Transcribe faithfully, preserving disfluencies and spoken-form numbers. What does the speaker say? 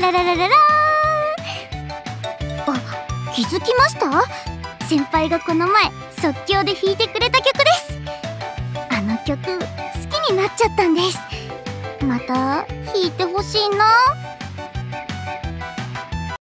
ラララララー。あ、気づきました？先輩がこの前即興で弾いてくれた曲です。あの曲好きになっちゃったんです。また弾いてほしいな。